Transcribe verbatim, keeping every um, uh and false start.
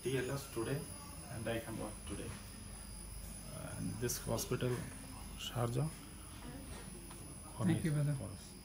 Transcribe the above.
T L S today and I can work today. And this hospital, Sharjah. Thank you, brother. For us.